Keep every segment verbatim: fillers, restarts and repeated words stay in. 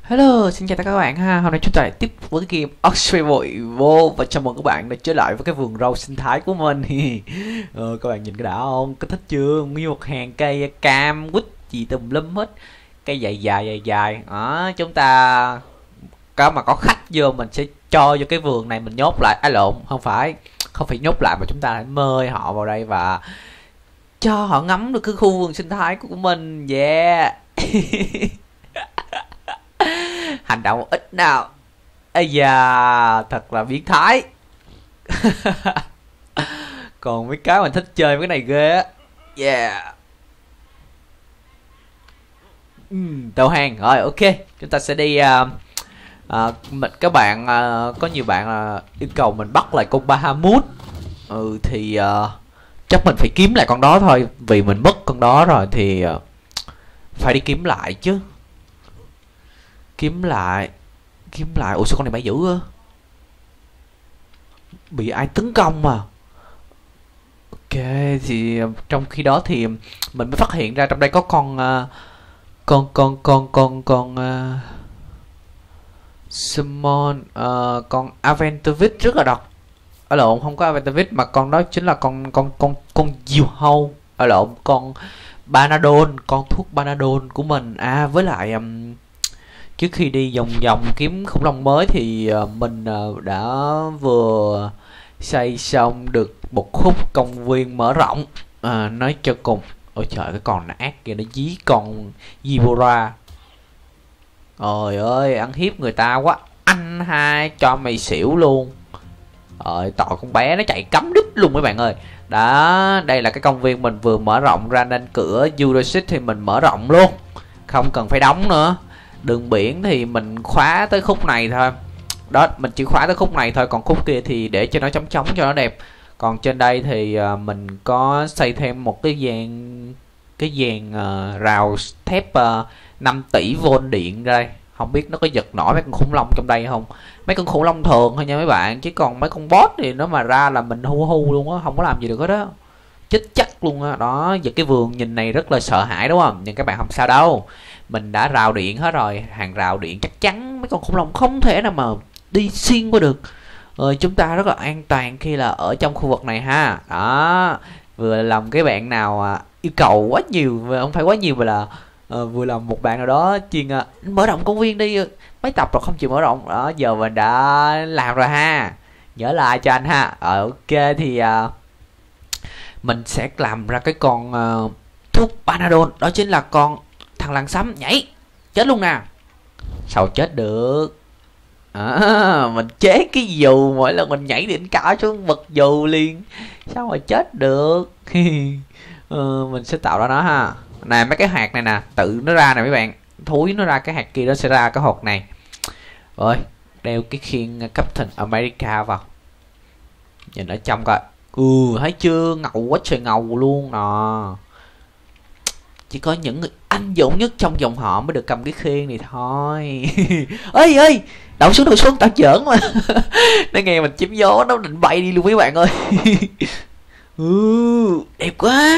Hello, xin chào tất cả các bạn ha. Hôm nay chúng ta lại tiếp với cái game Oxford Evo và chào mừng các bạn đã trở lại với cái vườn rau sinh thái của mình. ờ, các bạn nhìn cái đã không? Có thích chưa? Nguyên một hàng cây cam, quýt gì tùm lum hết. Cây dài dài dài dài. Đó, chúng ta có mà có khách vô mình sẽ cho vô cái vườn này mình nhốt lại. À lộn, không phải, không phải nhốt lại mà chúng ta hãy mời họ vào đây và cho họ ngắm được cái khu vườn sinh thái của mình. Yeah. Hành động ít nào. Ây da, thật là biến thái. Còn mấy cái mình thích chơi mấy cái này ghê á. Yeah. uhm, Tàu hàng rồi, ok. Chúng ta sẽ đi uh, uh, mình, các bạn uh, có nhiều bạn uh, yêu cầu mình bắt lại con Bahamut. Ừ thì uh, chắc mình phải kiếm lại con đó thôi. Vì mình mất con đó rồi thì uh, phải đi kiếm lại chứ. Kiếm lại Kiếm lại. Ủa sao con này bãi dữ á? Bị ai tấn công mà. Ok thì trong khi đó thì mình mới phát hiện ra trong đây có con uh, Con con con con con uh, Summon uh, con Aventurvit rất là độc. Ở lộn, không có Aventurvit mà con đó chính là con con con con diều hâu. Ở lộn, con Banadon, con thuốc Banadon của mình. À với lại um, trước khi đi vòng vòng kiếm khủng long mới thì uh, mình uh, đã vừa xây xong được một khúc công viên mở rộng. À, nói cho cùng. Ôi trời, cái con nó ác kìa, nó dí con Zebra. Ôi ơi, ăn hiếp người ta quá. Anh hai cho mày xỉu luôn. Ơi, tội con bé nó chạy cắm đít luôn mấy bạn ơi. Đó, đây là cái công viên mình vừa mở rộng ra nên cửa Jurassic thì mình mở rộng luôn. Không cần phải đóng nữa. Đường biển thì mình khóa tới khúc này thôi. Đó, mình chỉ khóa tới khúc này thôi. Còn khúc kia thì để cho nó trống trống cho nó đẹp. Còn trên đây thì uh, mình có xây thêm một cái dàn Cái dàn uh, rào thép uh, năm tỷ vôn điện ra đây. Không biết nó có giật nổi mấy con khủng long trong đây không. Mấy con khủng long thường thôi nha mấy bạn. Chứ còn mấy con boss thì nó mà ra là mình hu hu luôn á. Không có làm gì được hết đó. Chết chắc luôn á. Đó, giờ cái vườn nhìn này rất là sợ hãi đúng không? Nhưng các bạn không sao đâu. Mình đã rào điện hết rồi. Hàng rào điện chắc chắn mấy con khủng long không thể nào mà đi xuyên qua được. Ờ, chúng ta rất là an toàn khi là ở trong khu vực này ha. Đó, vừa làm cái bạn nào à, yêu cầu quá nhiều, không phải quá nhiều mà là à, vừa làm một bạn nào đó chuyên à, mở rộng công viên đi, mấy tập rồi không chịu mở rộng. Đó, giờ mình đã làm rồi ha. Nhớ lại cho anh ha. Ờ, ok thì à, mình sẽ làm ra cái con à, thuốc Panadol. Đó chính là con thằng lằn xám nhảy. Chết luôn nè. Sao chết được. À, mình chế cái dù mỗi lần mình nhảy đến cả xuống bật dù liền. Sao mà chết được. ờ, Mình sẽ tạo ra nó ha. Nè mấy cái hạt này nè, tự nó ra nè mấy bạn. Thúi nó ra cái hạt kia, nó sẽ ra cái hột này. Rồi, đeo cái khiên Captain America vào. Nhìn ở trong coi. Ừ, thấy chưa, ngầu quá trời ngầu luôn nè. Chỉ có những người anh dũng nhất trong dòng họ mới được cầm cái khiên này thôi. Ơi ơi, đậu xuống đậu xuống, tao giỡn mà. Nó nghe mình chém gió nó định bay đi luôn mấy bạn ơi. Ừ, đẹp quá.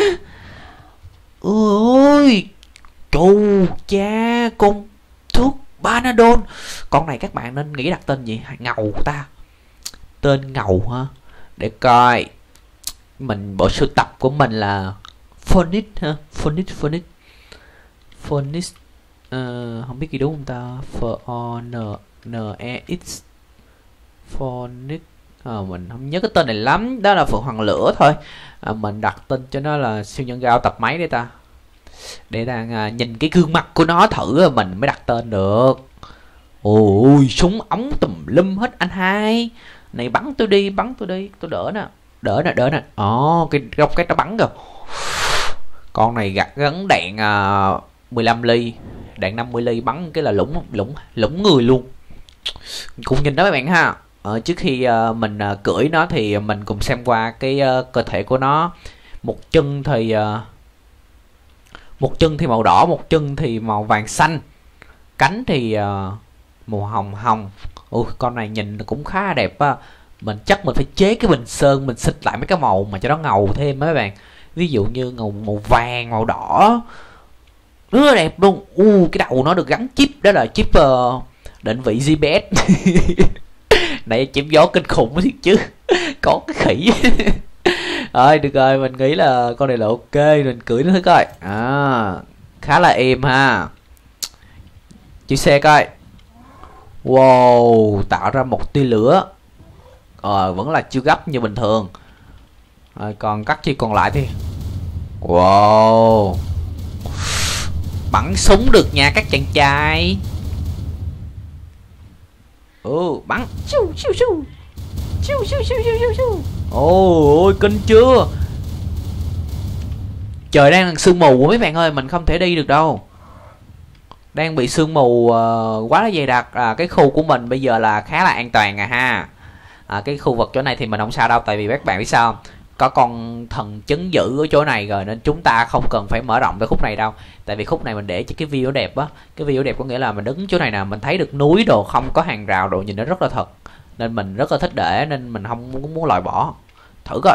Ôi chù cha, con thuốc Panadol. Con này các bạn nên nghĩ đặt tên gì? Ngầu ta. Tên ngầu ha. Để coi. Mình bộ sưu tập của mình là Phonics ha. Phonics, Phonics Phonics uh, không biết gì đúng không ta. F O N N E X Phonics. À, mình không nhớ cái tên này lắm. Đó là Phượng Hoàng Lửa thôi. À, mình đặt tên cho nó là siêu nhân gao tập mấy đây ta. Để đang à, nhìn cái gương mặt của nó thử mình mới đặt tên được. Ôi súng ống tùm lum hết anh hai. Này bắn tôi đi, bắn tôi đi. Tôi đỡ nè. Đỡ nè, đỡ nè. Ồ, cái góc cái nó bắn rồi. Con này gặt gắn đạn à, mười lăm ly. Đạn năm mươi ly bắn cái là lũng lũng lũng người luôn. Cùng nhìn đó mấy bạn ha. Ờ, trước khi uh, mình uh, cưỡi nó thì mình cùng xem qua cái uh, cơ thể của nó. Một chân thì uh, một chân thì màu đỏ, một chân thì màu vàng xanh. Cánh thì uh, màu hồng hồng. Ui, con này nhìn cũng khá đẹp á. Mình chắc mình phải chế cái bình sơn, mình xịt lại mấy cái màu mà cho nó ngầu thêm mấy bạn. Ví dụ như ngầu màu vàng, màu đỏ. rất đẹp luôn. U cái đầu nó được gắn chip, đó là chip uh, định vị giê pê ét. Này chém gió kinh khủng thiệt chứ. Có cái khỉ. Rồi được rồi, mình nghĩ là con này là ok, mình cưỡi nó thử coi. À, khá là êm ha. Chiếc xe coi. Wow, tạo ra một tia lửa. Ờ, vẫn là chưa gấp như bình thường. Rồi còn các chi còn lại thì. Wow, bắn súng được nha các chàng trai. Ừ, bắn. Siêu siêu siêu. Siêu siêu siêu siêu siêu siêu. Ôi, kinh chưa. Trời đang sương mù mấy bạn ơi, mình không thể đi được đâu. Đang bị sương mù uh, quá là dày đặc. À, cái khu của mình bây giờ là khá là an toàn à ha. À, cái khu vực chỗ này thì mình không sao đâu. Tại vì các bạn biết sao không? Có con thần chấn giữ ở chỗ này rồi, nên chúng ta không cần phải mở rộng tới khúc này đâu. Tại vì khúc này mình để cho cái view đẹp á. Cái view đẹp có nghĩa là mình đứng chỗ này nè, mình thấy được núi đồ, không có hàng rào đồ, nhìn nó rất là thật. Nên mình rất là thích để, nên mình không muốn, muốn loại bỏ. Thử coi.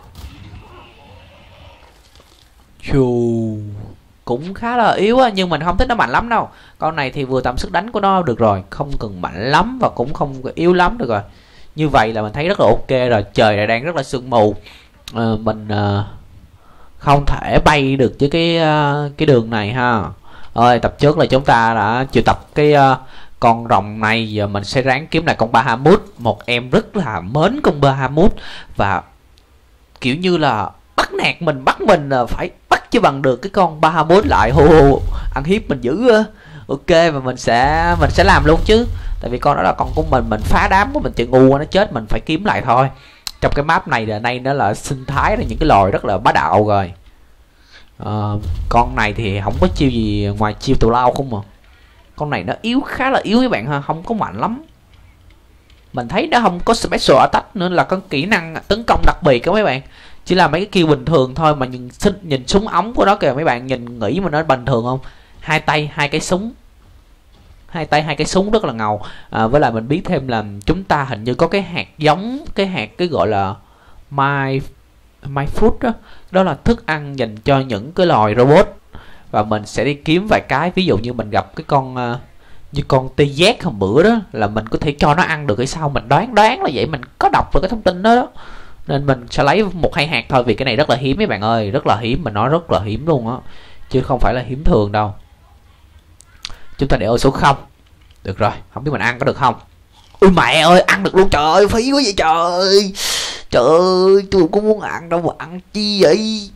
Chù, cũng khá là yếu á, nhưng mình không thích nó mạnh lắm đâu. Con này thì vừa tầm sức đánh của nó được rồi, không cần mạnh lắm và cũng không yếu lắm được rồi. Như vậy là mình thấy rất là ok rồi. Trời này đang rất là sương mù. À, mình uh, không thể bay được với cái uh, cái đường này ha. Rồi tập trước là chúng ta đã chịu tập cái uh, con rồng này. Giờ mình sẽ ráng kiếm lại con Bahamut. Một em rất là mến con Bahamut. Và kiểu như là bắt nạt mình, bắt mình là phải bắt cho bằng được cái con Bahamut lại. Hô, hô, ăn hiếp mình dữ á. Ok, và mình sẽ mình sẽ làm luôn chứ. Tại vì con đó là con của mình, mình phá đám của mình chơi ngu nó chết, mình phải kiếm lại thôi. Trong cái map này là nay nó là sinh thái là những cái loài rất là bá đạo rồi. À, con này thì không có chiêu gì ngoài chiêu tù lao không mà. Con này nó yếu, khá là yếu các bạn ha, không có mạnh lắm. Mình thấy nó không có special attack nữa, là có kỹ năng tấn công đặc biệt các mấy bạn. Chỉ là mấy cái kill bình thường thôi mà nhìn nhìn súng ống của nó kìa mấy bạn, nhìn nghĩ mà nó bình thường không? Hai tay hai cái súng, hai tay hai cái súng rất là ngầu. À, với lại mình biết thêm là chúng ta hình như có cái hạt giống, cái hạt cái gọi là my my food đó, đó là thức ăn dành cho những cái loài robot. Và mình sẽ đi kiếm vài cái, ví dụ như mình gặp cái con uh, như con tê giác hôm bữa đó, là mình có thể cho nó ăn được hay sao, mình đoán đoán là vậy, mình có đọc được cái thông tin đó, đó. Nên mình sẽ lấy một hai hạt thôi, vì cái này rất là hiếm mấy bạn ơi, rất là hiếm, mình nói rất là hiếm luôn á, chứ không phải là hiếm thường đâu. Chúng ta để ở số không. Được rồi, không biết mình ăn có được không. Ui mẹ ơi, ăn được luôn, trời ơi, phí quá vậy trời. Trời ơi, tôi cũng muốn ăn đâu mà ăn chi vậy.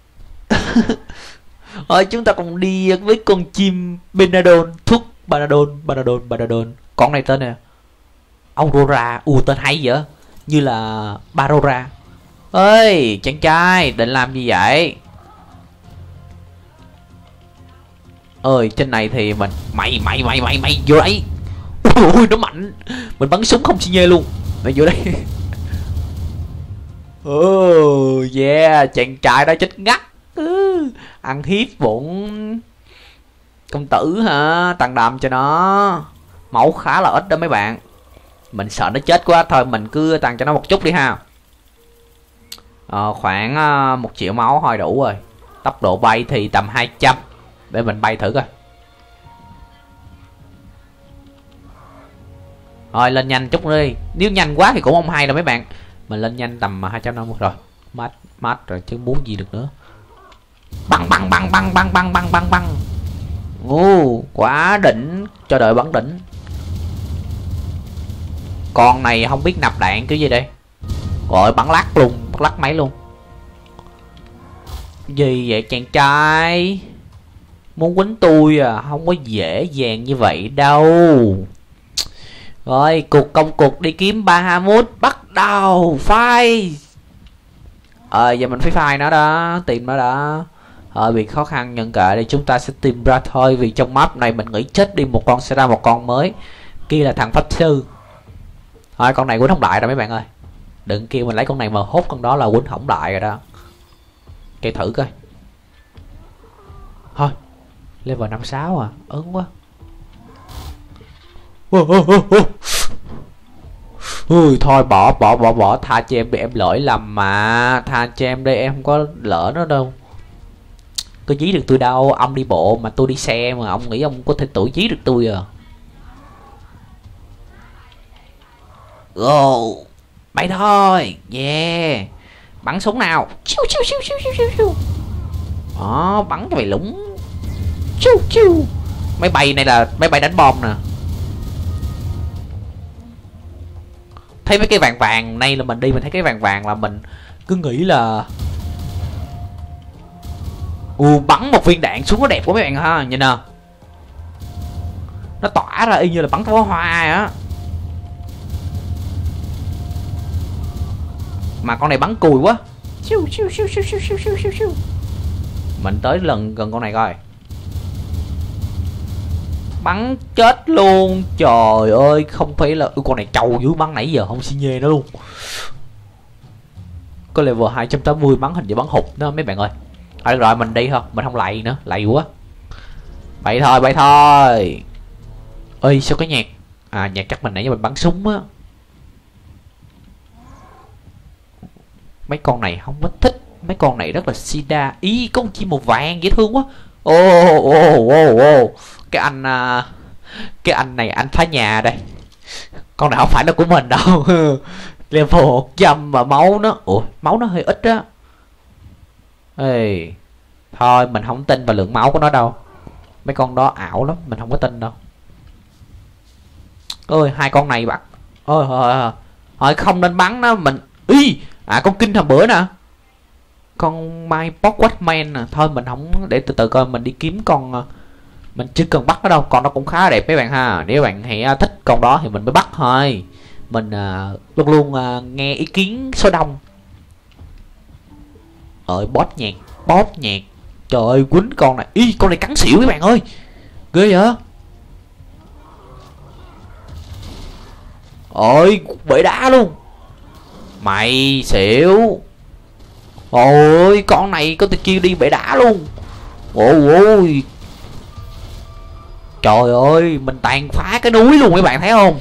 Rồi chúng ta cùng đi với con chim Benadon, thuốc Benadon, Benadon, Benadon. Con này tên nè Aurora, u tên hay vậy, như là Barora. Ơi, chàng trai, định làm gì vậy? Ơi, trên này thì mình mày mày mày mày mày vô đây. Ui nó mạnh, mình bắn súng không xi nhê luôn. Mày vô đây. Oh yeah, chàng trai đó chết ngắt. Ừ, ăn hiếp bụng công tử hả, tàn đàm cho nó. Máu khá là ít đó mấy bạn, mình sợ nó chết quá, thôi mình cứ tàn cho nó một chút đi ha. À, khoảng uh, một triệu máu thôi đủ rồi. Tốc độ bay thì tầm hai trăm. Để mình bay thử coi. Rồi lên nhanh chút nữa đi. Nếu nhanh quá thì cũng không hay đâu mấy bạn. Mình lên nhanh tầm hai trăm năm mươi rồi. Mát mát rồi chứ muốn gì được nữa. Băng băng băng băng băng băng băng băng băng. Ồ, quá đỉnh, cho đợi bắn đỉnh. Con này không biết nạp đạn kiểu gì đây. Rồi bắn lắc luôn, bắn lắc máy luôn. Gì vậy chàng trai? Muốn quýnh tôi à, không có dễ dàng như vậy đâu. Rồi, cuộc công cuộc đi kiếm Bahamut bắt đầu. Phai. Ờ, giờ mình phải phai nó đó, tìm nó đó. Hơi bị khó khăn nhưng kệ đây, chúng ta sẽ tìm ra thôi. Vì trong map này mình nghĩ chết đi một con sẽ ra một con mới. Kia là thằng pháp sư. Thôi con này quýnh không đại rồi mấy bạn ơi. Đừng kêu mình lấy con này mà hốt con đó là quýnh hỏng đại rồi đó. Kêu thử coi. Thôi level năm sáu à, ớn quá. Ui thôi bỏ bỏ bỏ bỏ tha cho em, bị em lỗi lầm mà. Tha cho em đây, em không có lỡ nó đâu. Có dí được tôi đâu, ông đi bộ mà tôi đi xe mà ông nghĩ ông có thể tự dí được tôi à? Go, bay thôi, yeah. Bắn súng nào, chiu chiu chiu chiu chiu chiu chiu. Đó, bắn cho mày lũng, chiu chiu. Máy bay này là máy bay đánh bom nè. Thấy mấy cái vàng vàng này là mình đi mình thấy cái vàng vàng là mình cứ nghĩ là u bắn một viên đạn xuống nó đẹp quá mấy bạn ha, nhìn nè, nó tỏa ra y như là bắn pháo hoa á. Mà con này bắn cùi quá. Siêu siêu siêu siêu siêu siêu siêu siêu siêu. Mình tới lần gần con này coi. Bắn chết luôn. Trời ơi, không phải là... Ui, con này trâu dưới bắn nãy giờ không xi nhê nó luôn. Có level hai trăm tám mươi bắn hình như bắn hụt đó mấy bạn ơi. À, được rồi, mình đi thôi, mình không lạy nữa, lạy quá. Bay thôi, bay thôi. Ơi, sao có nhạc? À, nhạc chắc mình nãy giờ mình bắn súng á. Mấy con này không có thích. Mấy con này rất là sida. Ý, có con chim màu vàng dễ thương quá. Ô ô ô ô. Cái anh uh, cái anh này anh phá nhà đây. Con này không phải là của mình đâu. Level một trăm mà máu nó... Ủa, máu nó hơi ít á. Ê, thôi mình không tin vào lượng máu của nó đâu. Mấy con đó ảo lắm, mình không có tin đâu. Ôi, hai con này bắt. Ôi, thôi, thôi không nên bắn nó. Mình... Ý, à con kinh hồi bữa nè. Con My Pop Watchman nè. Thôi mình không... Để từ từ coi mình đi kiếm con... Mình chưa cần bắt nó đâu. Con nó cũng khá đẹp mấy bạn ha. Nếu bạn hãy thích con đó thì mình mới bắt thôi. Mình uh, luôn luôn uh, nghe ý kiến số đông. Ơi bóp nhạc. Bóp nhạc. Trời ơi quýnh con này. Ý con này cắn xỉu mấy bạn ơi. Ghê vậy. Ôi bể đá luôn. Mày xỉu. Ôi con này có thể kêu đi bể đá luôn. Ôi ôi. Trời ơi mình tàn phá cái núi luôn mấy bạn thấy không.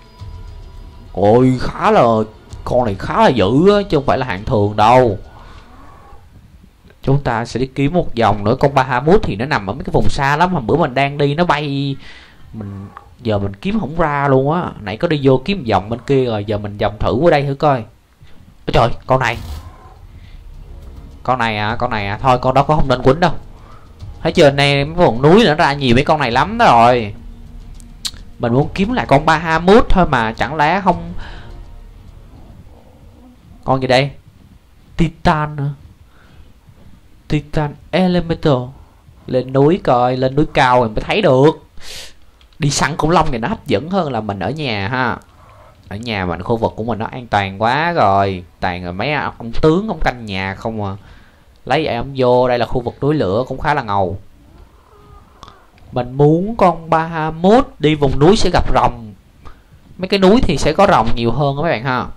Ôi khá là... Con này khá là dữ á, chứ không phải là hạng thường đâu. Chúng ta sẽ đi kiếm một vòng nữa. Con Bahamut thì nó nằm ở mấy cái vùng xa lắm. Hôm bữa mình đang đi nó bay. Mình giờ mình kiếm không ra luôn á. Nãy có đi vô kiếm vòng bên kia rồi. Giờ mình vòng thử qua đây thử coi. Ôi trời con này. Con này à, con này à. Thôi con đó có không nên quýnh đâu. Thấy chưa này, mấy vùng núi nữa ra nhiều mấy con này lắm đó rồi. Mình muốn kiếm lại con Bahamut thôi mà chẳng lẽ không. Con gì đây? Titan nữa. Titan Elemental. Lên núi coi, lên núi cao mình mới thấy được. Đi săn khủng long thì nó hấp dẫn hơn là mình ở nhà ha. Ở nhà mình khu vực của mình nó an toàn quá rồi. Toàn rồi mấy ông tướng ông canh nhà không à. Lấy vậy ông vô, đây là khu vực núi lửa cũng khá là ngầu. Mình muốn con Bahamut đi vùng núi sẽ gặp rồng. Mấy cái núi thì sẽ có rồng nhiều hơn các bạn ha.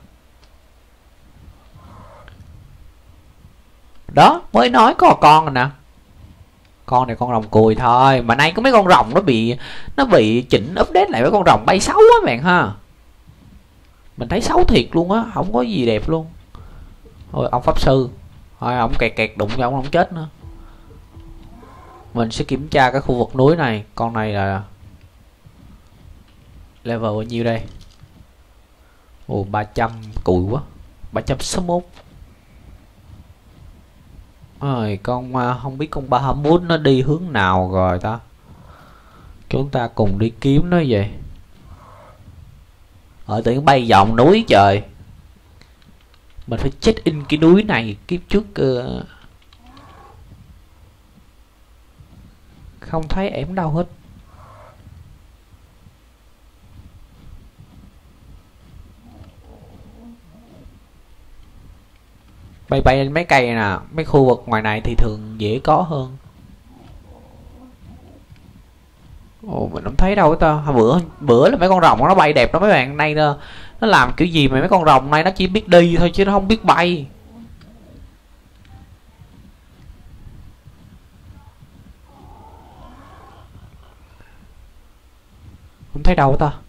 Đó, mới nói có con rồi nè. Con này con rồng cùi thôi. Mà nay có mấy con rồng nó bị Nó bị chỉnh update lại mấy con rồng bay xấu á bạn ha. Mình thấy xấu thiệt luôn á. Không có gì đẹp luôn. Thôi ông pháp sư. Thôi ông kẹt kẹt đụng cho ông không chết nữa. Mình sẽ kiểm tra cái khu vực núi này. Con này là level bao nhiêu đây? Ồ ba trăm cùi quá. Ba trăm sáu mươi mốt. Rồi con không biết con Bahamut nó đi hướng nào rồi ta. Chúng ta cùng đi kiếm nó vậy. Ở tự nhiên bay vòng núi trời. Mình phải check in cái núi này kiếp trước. Uh... Không thấy em đâu hết. Bay bay lên mấy cây nè. Mấy khu vực ngoài này thì thường dễ có hơn. Ồ mình không thấy đâu ta. Bữa bữa là mấy con rồng nó bay đẹp đó mấy bạn. Nay nó, nó làm kiểu gì mà mấy con rồng này nó chỉ biết đi thôi chứ nó không biết bay. Không thấy đâu ta.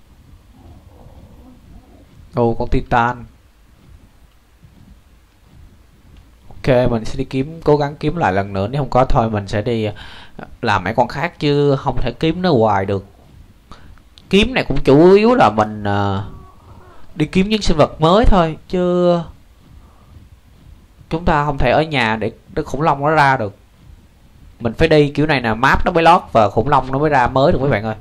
Ồ con Titan. Ok, mình sẽ đi kiếm, cố gắng kiếm lại lần nữa, nếu không có thôi mình sẽ đi làm mấy con khác chứ không thể kiếm nó hoài được. Kiếm này cũng chủ yếu là mình uh, đi kiếm những sinh vật mới thôi chứ chúng ta không thể ở nhà để để khủng long nó ra được. Mình phải đi kiểu này nè, map nó mới lót và khủng long nó mới ra mới được mấy bạn ơi.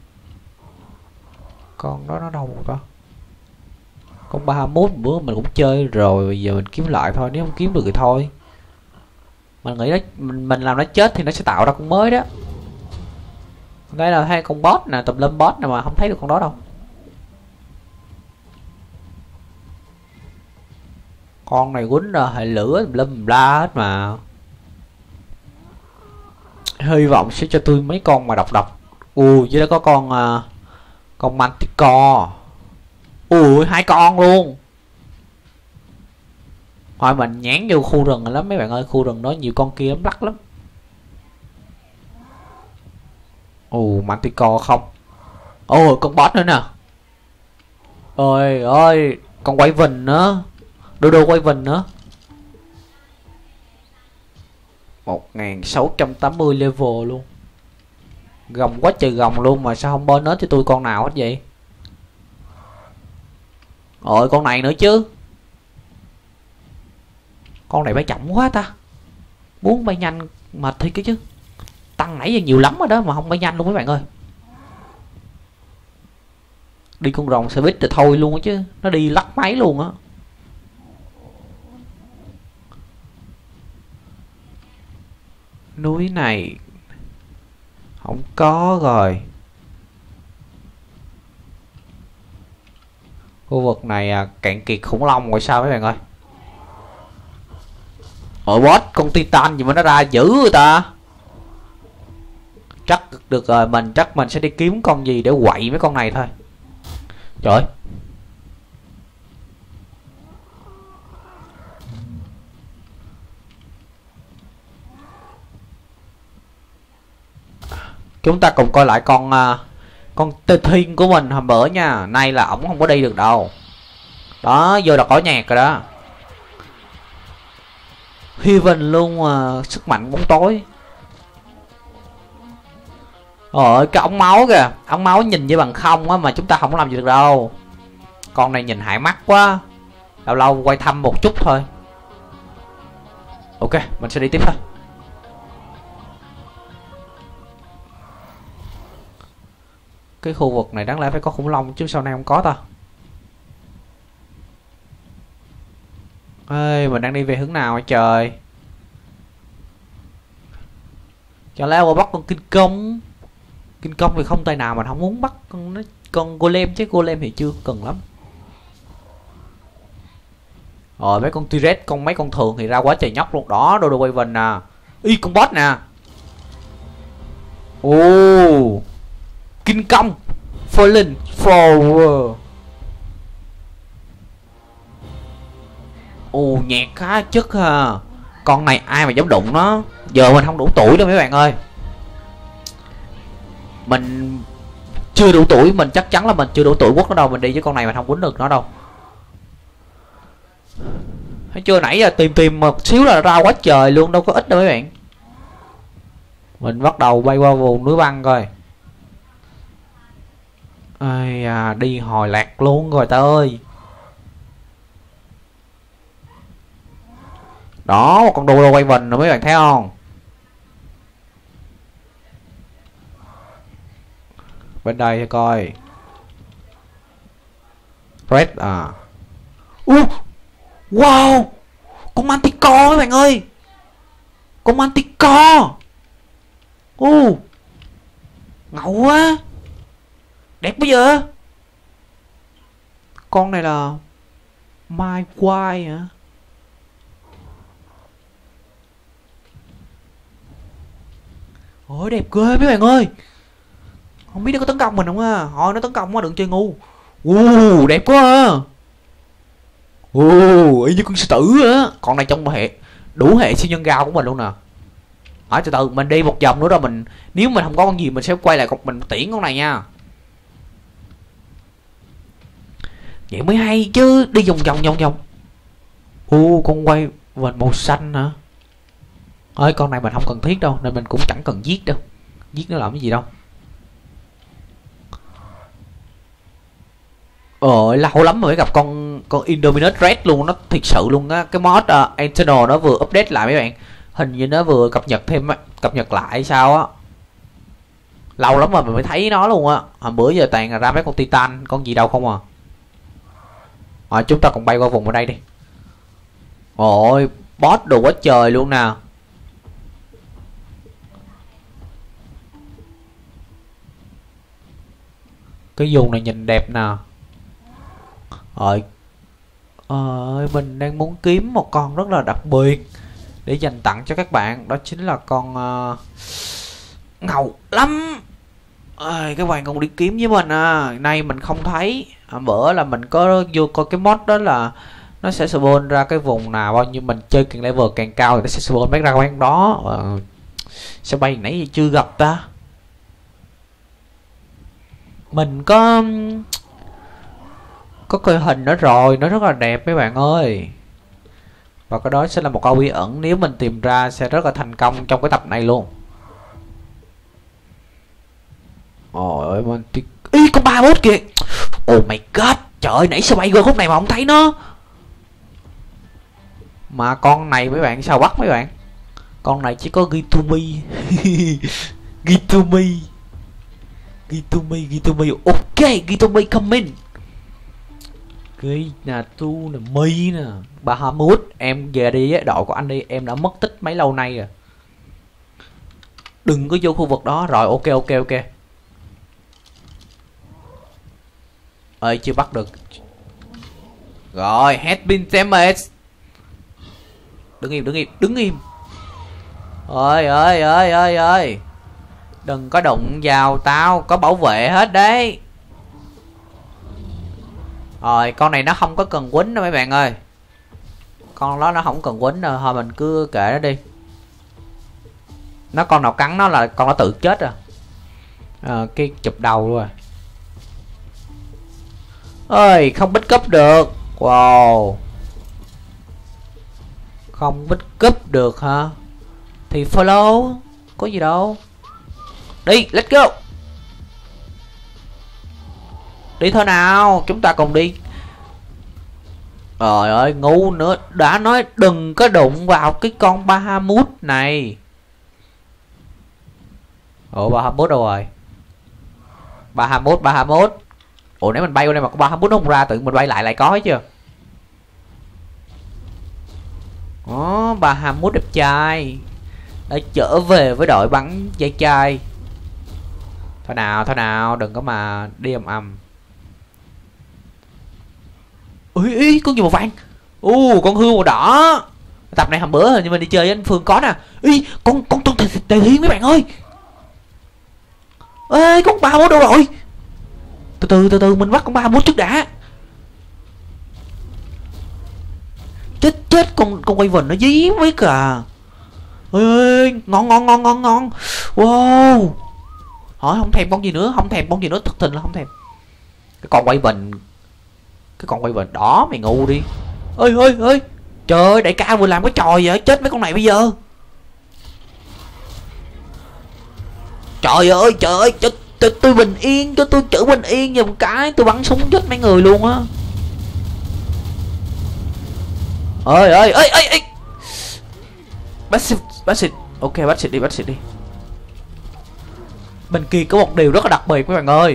Con đó nó đâu rồi đó? Con ba mốt bữa mình cũng chơi rồi, bây giờ mình kiếm lại thôi, nếu không kiếm được thì thôi. Mình nghĩ đó, mình, mình làm nó chết thì nó sẽ tạo ra con mới đó. Đây là hai con boss nè, tùm lum boss nè mà không thấy được con đó đâu. Con này quýnh ra hệ lửa tùm lum la hết mà. Hy vọng sẽ cho tôi mấy con mà độc độc. Ui, dưới đó có con uh, con Manticore. Ui, hai con luôn. Thôi mình nhán vô khu rừng lắm mấy bạn ơi, khu rừng đó nhiều con kia lắm, lắc lắm. Ồ, Manticore không. Ôi, con boss nữa nè. Ôi ơi, con quay vình nữa. Đô đô quay vình nữa. một nghìn sáu trăm tám mươi level luôn. Gồng quá trời gồng luôn mà sao không bonus cho tôi con nào hết vậy? Ôi con này nữa chứ. Con này bay chậm quá ta. Muốn bay nhanh mà thì cái chứ. Tăng nãy giờ nhiều lắm rồi đó mà không bay nhanh luôn mấy bạn ơi. Đi con rồng xe buýt thì thôi luôn á chứ. Nó đi lắc máy luôn á. Núi này không có rồi. Khu vực này à, cạn kiệt khủng long rồi sao mấy bạn ơi. Ôi boss, con Titan gì mà nó ra dữ người ta. Chắc được rồi, mình chắc mình sẽ đi kiếm con gì để quậy mấy con này thôi. Trời ơi. Chúng ta cùng coi lại con uh, con Tê Thiên của mình hôm bữa nha. Nay là ổng không có đi được đâu. Đó, vô là có nhạc rồi đó. Heaven luôn uh, sức mạnh bóng tối. Ôi cái ống máu kìa. Ống máu nhìn với bằng không á mà chúng ta không làm gì được đâu. Con này nhìn hại mắt quá. Lâu lâu quay thăm một chút thôi. Ok, mình sẽ đi tiếp thôi. Cái khu vực này đáng lẽ phải có khủng long chứ sao nay không có ta. Ê, mình đang đi về hướng nào hả trời? Chả lẽ qua bắt con kinh công. Kinh công thì không tay nào mà không muốn bắt con con golem chứ golem thì chưa cần lắm. Rồi mấy con T-Rex, con mấy con thường thì ra quá trời nhóc luôn. Đó, đồ đồ quay vần nè. Y con boss nè. Ồ, kinh công Fallen Forward. Ồ, nhạc khá chất ha. Con này ai mà dám đụng nó. Giờ mình không đủ tuổi đâu mấy bạn ơi. Mình chưa đủ tuổi, mình chắc chắn là mình chưa đủ tuổi quất nó đâu. Mình đi với con này mình không quýnh được nó đâu. Thấy chưa, nãy giờ tìm tìm một xíu là ra quá trời luôn, đâu có ít đâu mấy bạn. Mình bắt đầu bay qua vùng núi băng coi. Ây à, đi hồi lạc luôn rồi ta ơi. Đó, một con đô đô quay vần rồi mấy bạn thấy không? Bên đây thì coi. Red à. Uh, wow, con Manticore mấy bạn ơi. Con Manticore. Uh, ngầu quá. Đẹp bây giờ. Con này là My White hả? Ôi đẹp ghê mấy bạn ơi. Không biết nó có tấn công mình không à. Thôi nó tấn công quá đừng chơi ngu. Uh, đẹp quá à. Uh, y như con sư tử á. Con này trong hệ đủ hệ siêu nhân gao của mình luôn nè. Hỏi từ từ mình đi một vòng nữa rồi mình, nếu mình không có con gì mình sẽ quay lại cục mình tiễn con này nha. Vậy mới hay chứ, đi vòng vòng vòng vòng. U con quay Vần màu xanh hả? Ơi con này mình không cần thiết đâu, nên mình cũng chẳng cần giết đâu. Giết nó làm cái gì đâu. Ôi lâu lắm rồi mới gặp con con Indominus Red luôn, nó thiệt sự luôn á. Cái mod uh, Eternal nó vừa update lại mấy bạn. Hình như nó vừa cập nhật thêm cập nhật lại sao á. Lâu lắm rồi mình mới thấy nó luôn á. Hồi bữa giờ toàn là ra mấy con Titan, con gì đâu không à. Rồi chúng ta cùng bay qua vùng ở đây đi. Ôi boss đồ quá trời luôn nè. Cái vùng này nhìn đẹp nè. Rồi ơi, mình đang muốn kiếm một con rất là đặc biệt để dành tặng cho các bạn. Đó chính là con uh, ngầu lắm. Ơi, các bạn cùng đi kiếm với mình à. Nay mình không thấy à, bữa là mình có vô coi cái mod đó là nó sẽ spawn ra cái vùng nào bao nhiêu mình chơi càng level càng cao thì nó sẽ spawn mấy ra quán đó. À, sao bay nãy giờ chưa gặp ta. Mình có có coi hình nó rồi, nó rất là đẹp mấy bạn ơi. Và cái đó sẽ là một câu bí ẩn, nếu mình tìm ra sẽ rất là thành công trong cái tập này luôn. Ôi ơi mình thì... Ý con ba bốt kìa. Oh my god. Trời ơi nãy sao bay qua khúc này mà không thấy nó. Mà con này mấy bạn sao bắt mấy bạn. Con này chỉ có ghi to me. Ghi to me. Ghi to me, ghi to me. Ok, ghi to me come in. Cái nhà tu là mi nè. Bahamut, em về đi với đội của anh đi. Em đã mất tích mấy lâu nay rồi. Đừng có vô khu vực đó. Rồi ok ok ok. Ơi chưa bắt được. Rồi has been damaged. Đứng im đứng im đứng im. Ơi ơi ơi ơi ơi. Đừng có đụng vào tao, có bảo vệ hết đấy. Rồi con này nó không có cần quýnh đâu mấy bạn ơi. Con đó nó không cần quýnh đâu. Thôi mình cứ kệ nó đi. Nó con nào cắn nó là con nó tự chết rồi. À, cái chụp đầu luôn rồi. Ơi không bích cấp được. Wow. Không bích cấp được hả. Thì follow. Có gì đâu. Đi let's go. Đi thôi nào. Chúng ta cùng đi. Trời ơi ngu nữa. Đã nói đừng có đụng vào cái con Bahamut này. Ủa Bahamut đâu rồi. Bahamut Bahamut. Ủa nãy mình bay qua đây mà con Bahamut nó không ra. Tự mình bay lại lại có hết chưa. Ồ Bahamut đẹp trai đã trở về với đội bắn dây chai. Thôi nào thôi nào. Đừng có mà đi ầm ầm. Ui ý con gì màu vàng. U con hươu màu đỏ. Tập này hôm bữa hình như mình đi chơi với anh Phương có nè. Ý con con con tề thiên mấy bạn ơi. Ê con ba mốt đâu rồi. Từ từ từ từ mình bắt con ba mốt trước đã. Chết chết con con quay vần nó dí mấy cả. Ơi ơi ngon ngon ngon ngon ngon. Wow. Hỏi không thèm con gì nữa, không thèm con gì nữa, thật tình là không thèm. Cái con quay vần. Cái con quay vần đó mày ngu đi. Ơi ơi ơi. Trời ơi đại ca vừa làm cái trò vậy, chết mấy con này bây giờ. Trời ơi trời ơi cho tôi, tôi bình yên, cho tôi chữ bình yên giùm cái, tôi bắn súng chết mấy người luôn á. Ơi ơi ơi ơi ơi. Bắt xịt bắt xịt. Ok bắt xịt đi bắt xịt đi. Bên kia có một điều rất là đặc biệt các bạn ơi.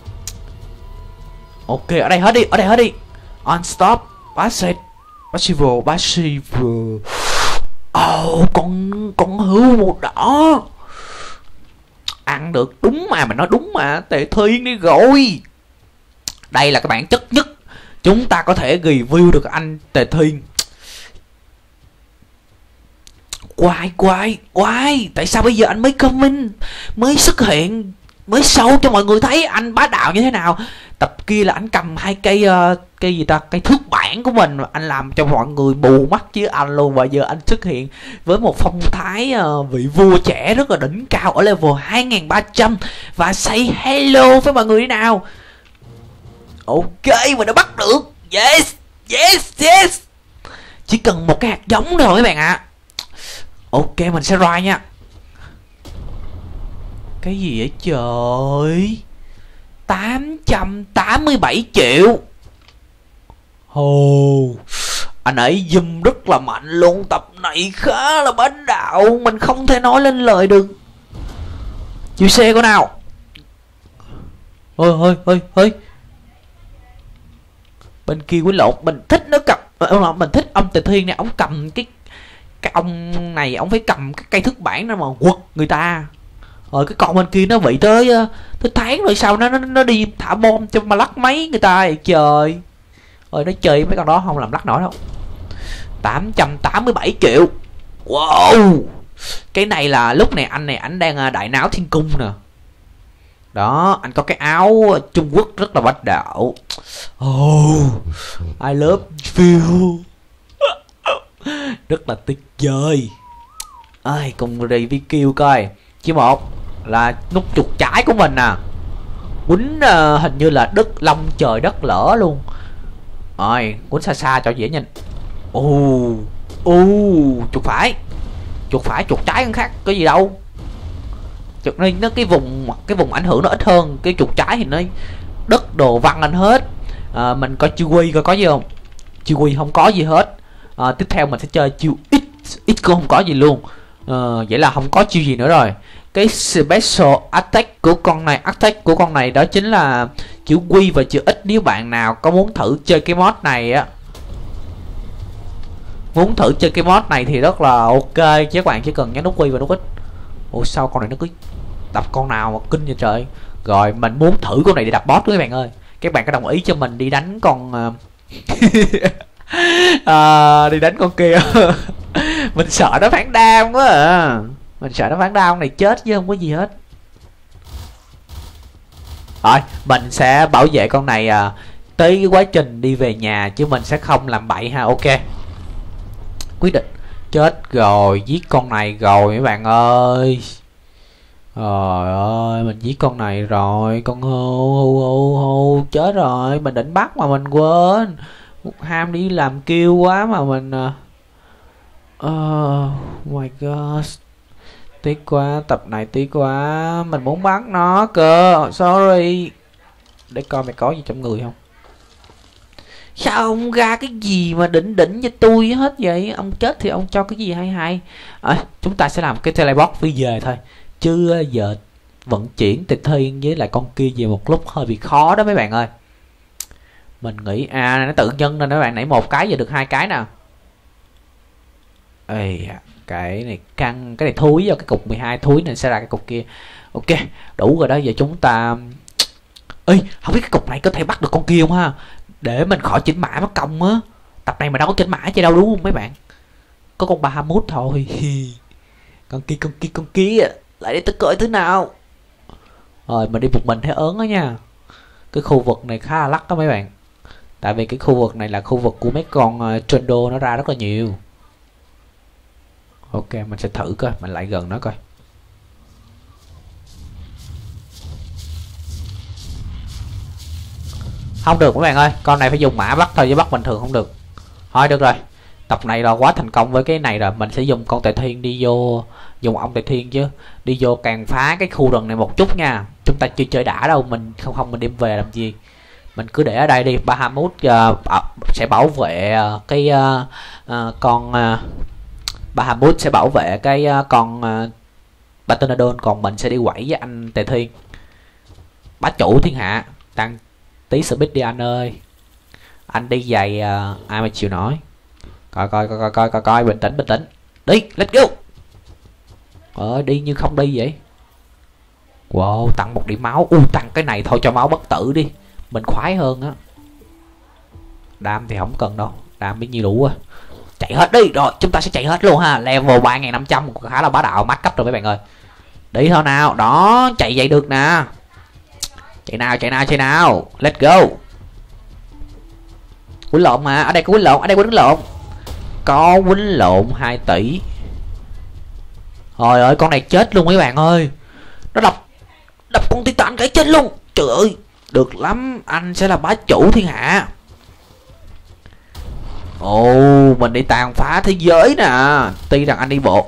Ok ở đây hết đi, ở đây hết đi. On stop bắt xịt. Passive passive. Oh con con hươu màu đỏ. Ăn được đúng mà, mình nói đúng mà. Tề Thiên đi rồi. Đây là cái bản chất nhất chúng ta có thể review được anh Tề Thiên. Quái quái quái. Tại sao bây giờ anh mới comment, mới xuất hiện, mới show cho mọi người thấy anh bá đạo như thế nào. Tập kia là anh cầm hai cây uh, cây gì ta, cây thước bản của mình, anh làm cho mọi người bù mắt chứ anh luôn. Và giờ anh xuất hiện với một phong thái uh, vị vua trẻ rất là đỉnh cao ở level hai nghìn ba trăm và say hello với mọi người thế nào. Ok mình đã bắt được. Yes yes yes. Chỉ cần một cái hạt giống thôi mấy bạn ạ. À. Ok, mình sẽ roi nha. Cái gì vậy trời? tám trăm tám mươi bảy triệu. Hồ, anh ấy zoom rất là mạnh luôn. Tập này khá là bá đạo, mình không thể nói lên lời được. Chiều xe của nào. Ôi ôi ôi ôi. Bên kia quýnh lộn. Mình thích nó cầm. Mình thích ông Tề Thiên này. Ông cầm cái Cái ông này ông phải cầm cái cây thước bản đó mà quật người ta. Rồi cái con bên kia nó bị tới tới tháng rồi sao nó nó, nó đi thả bom cho mà lắc máy người ta vậy trời. Rồi nó chơi mấy con đó không làm lắc nổi đâu. Tám trăm tám mươi bảy triệu. Wow. Cái này là lúc này anh này anh đang đại náo thiên cung nè. Đó, anh có cái áo Trung Quốc rất là bách đạo. Oh, I love you. Rất là tuyệt vời. Ai cùng review coi. Chứ một là nút chuột trái của mình nè. Quýnh uh, hình như là đất long trời đất lỡ luôn. Rồi, quýnh xa xa cho dễ nhìn. Ồ, ồ, chuột phải. Chuột phải, chuột trái cũng khác, có gì đâu. Chuột này nó cái vùng cái vùng ảnh hưởng nó ít hơn, cái chuột trái thì nó đất đồ văng lên hết. À, mình coi chiêu quy coi có gì không? Chiêu quy không có gì hết. À, tiếp theo mình sẽ chơi chiêu X, X cũng không có gì luôn. À, vậy là không có chiêu gì nữa rồi. Cái special attack của con này, attack của con này đó chính là chữ Q và chữ X. Nếu bạn nào có muốn thử chơi cái mod này á, muốn thử chơi cái mod này thì rất là ok, chứ các bạn chỉ cần nhấn nút Q và nút X. Ủa sao con này nó cứ đập con nào mà kinh vậy trời. Rồi mình muốn thử con này để đập boss các bạn ơi. Các bạn có đồng ý cho mình đi đánh con uh... à, đi đánh con kia. Mình sợ nó phán đam quá à. Mình sợ nó phán đam này chết chứ không có gì hết. Rồi mình sẽ bảo vệ con này à, tới cái quá trình đi về nhà, chứ mình sẽ không làm bậy ha. Ok, quyết định. Chết rồi, giết con này rồi mấy bạn ơi. Trời ơi, mình giết con này rồi. Con hưu hưu hưu hưu. Chết rồi, mình định bắt mà mình quên. Ham đi làm kêu quá mà mình. Oh my god, tiếc quá, tập này tiếc quá. Mình muốn bắt nó cơ. Sorry. Để coi mày có gì trong người không. Sao ông ra cái gì mà đỉnh đỉnh với tôi hết vậy? Ông chết thì ông cho cái gì hay hay. À, chúng ta sẽ làm cái teleport phi về thôi. Chứ giờ vận chuyển Tịch Thiên với lại con kia về một lúc hơi bị khó đó mấy bạn ơi. Mình nghĩ à nó tự nhân nên mấy bạn, nãy một cái giờ được hai cái nè. Ê, cái này căng, cái này thúi vào cái cục mười hai thúi nên sẽ ra cái cục kia. Ok, đủ rồi đó. Giờ chúng ta ê, không biết cái cục này có thể bắt được con kia không ha, để mình khỏi chỉnh mã mất công á. Tập này mà đâu có chỉnh mã chứ đâu, đúng không mấy bạn? Có con ba mươi mốt thôi. Con kia con kia con kia lại để tôi coi thứ nào. Rồi mình đi một mình thấy ớn đó nha. Cái khu vực này khá là lắc đó mấy bạn, tại vì cái khu vực này là khu vực của mấy con uh, Trendo nó ra rất là nhiều. Ok, mình sẽ thử coi, mình lại gần nó coi. Không được mấy bạn ơi, con này phải dùng mã bắt thôi chứ bắt bình thường không được. Thôi được rồi, tập này là quá thành công với cái này rồi. Mình sẽ dùng con Tề Thiên đi vô, dùng ông Tề Thiên chứ, đi vô càng phá cái khu rừng này một chút nha. Chúng ta chưa chơi đã đâu, mình không không mình đem về làm gì. Mình cứ để ở đây đi. ba mươi mốt uh, sẽ bảo vệ uh, cái uh, uh, con uh, ba mươi mốt sẽ bảo vệ cái uh, con uh, Batonadon, còn mình sẽ đi quẩy với anh Tề Thiên, bá chủ thiên hạ. Tăng tí speed đi anh ơi. Anh đi giày uh, ai mà chịu nổi. Coi coi coi coi coi coi bình tĩnh bình tĩnh. Đi, let's go. Ờ đi như không đi vậy. Wow, tặng một điểm máu. U uh, tặng cái này thôi cho máu bất tử đi, mình khoái hơn á. Đam thì không cần đâu, đam bấy nhiêu đủ à. Chạy hết đi. Rồi chúng ta sẽ chạy hết luôn ha. Level ba nghìn năm trăm khá là bá đạo, max cấp rồi mấy bạn ơi. Đi thôi nào. Đó, chạy vậy được nè. Chạy nào chạy nào chạy nào. Let's go. Quýnh lộn mà. Ở đây có quýnh lộn. Ở đây quýnh lộn. Có quýnh lộn hai tỷ. Trời ơi, con này chết luôn mấy bạn ơi. Nó đập Đập con Titan cái chết luôn. Trời ơi, được lắm. Anh sẽ là bá chủ thiên hạ. Ồ, mình đi tàn phá thế giới nè. Tuy rằng anh đi bộ.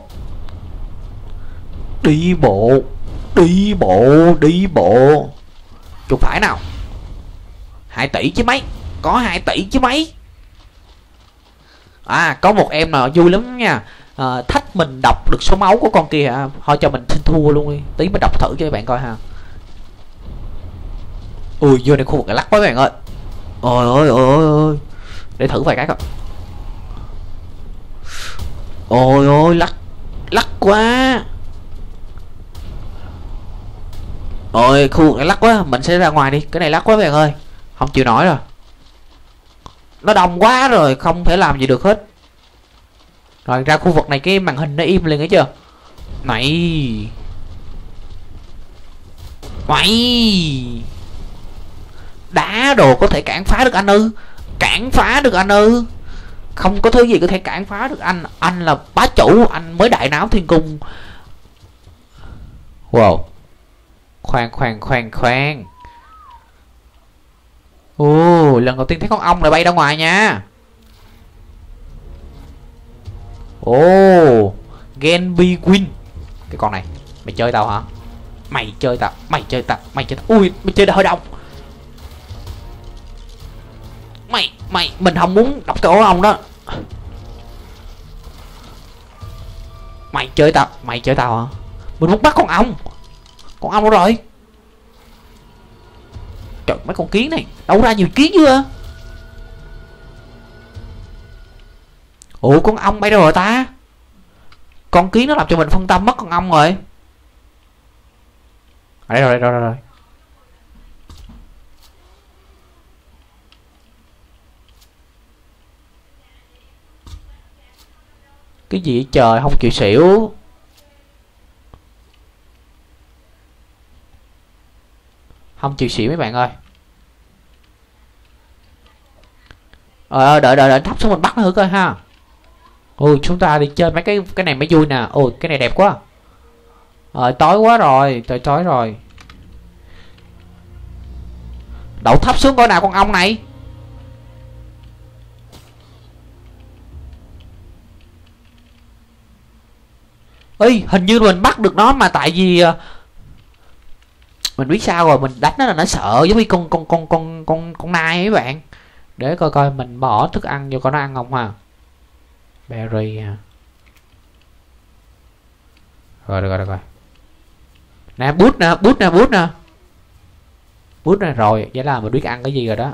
Đi bộ. Đi bộ. Đi bộ. Chuột phải nào. Hai tỷ chứ mấy. Có hai tỷ chứ mấy. À, có một em nào vui lắm nha. À, thách mình đọc được số máu của con kia hả? Thôi cho mình xin thua luôn đi. Tí mình đọc thử cho các bạn coi ha. Ui, vô này khu vực này lắc quá các bạn ơi. Ôi ôi ôi ôi. Để thử vài cái coi. Ôi ôi, lắc. Lắc quá. Ôi, khu vực này lắc quá. Mình sẽ ra ngoài đi. Cái này lắc quá các bạn ơi. Không chịu nổi rồi. Nó đông quá rồi. Không thể làm gì được hết. Rồi ra khu vực này cái màn hình nó im liền, thấy chưa? Này. Mày. Đá đồ có thể cản phá được anh ư? Cản phá được anh ư? Không có thứ gì có thể cản phá được anh. Anh là bá chủ. Anh mới đại náo thiên cung. Wow. Khoan khoan khoan khoan. Ồ, lần đầu tiên thấy con ong lại bay ra ngoài nha. Ồ, Genbi Win. Cái con này, mày chơi tao hả? Mày chơi tao, mày chơi tao, mày chơi tao. Ui, mày chơi hơi đông. Mày, mày, mình không muốn đọc cái ổ ong đó. Mày chơi tao, mày chơi tao hả? Mình muốn bắt con ong. Con ong đâu rồi? Trời, mấy con kiến này đâu ra nhiều kiến chưa? Ủa, con ong bay đâu rồi ta? Con kiến nó làm cho mình phân tâm mất con ong rồi. À, đây rồi, đây rồi, đây rồi. Cái gì vậy trời, không chịu xỉu. Không chịu xỉu mấy bạn ơi. Ờ, đợi đợi đợi thấp xuống mình bắt nó thử coi ha. Ui, chúng ta đi chơi mấy cái cái này mới vui nè. Ôi, cái này đẹp quá. Ờ, tối quá rồi, trời tối rồi. Đậu thấp xuống coi nào con ong này. Ê, hình như mình bắt được nó mà tại vì mình biết sao rồi, mình đánh nó là nó sợ giống như con con con con con con nai mấy bạn. Để coi coi mình bỏ thức ăn vô coi nó ăn không ha. Berry ha. Rồi được rồi được rồi. Nè bút nè, bút nè, bút nè. Bút nè rồi, vậy là mình biết ăn cái gì rồi đó.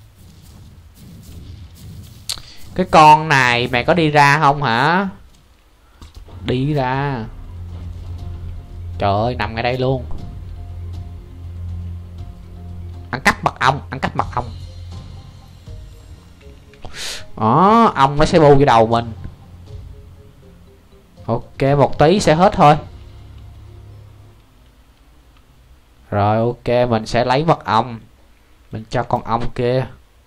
Cái con này mày có đi ra không hả? Đi ra. Trời ơi, nằm ngay đây luôn. Ăn cắp mật ong, ăn cắp mật ong. Đó, ong nó sẽ bu vô đầu mình. Ok, một tí sẽ hết thôi. Rồi ok, mình sẽ lấy mật ong. Mình cho con ong kia.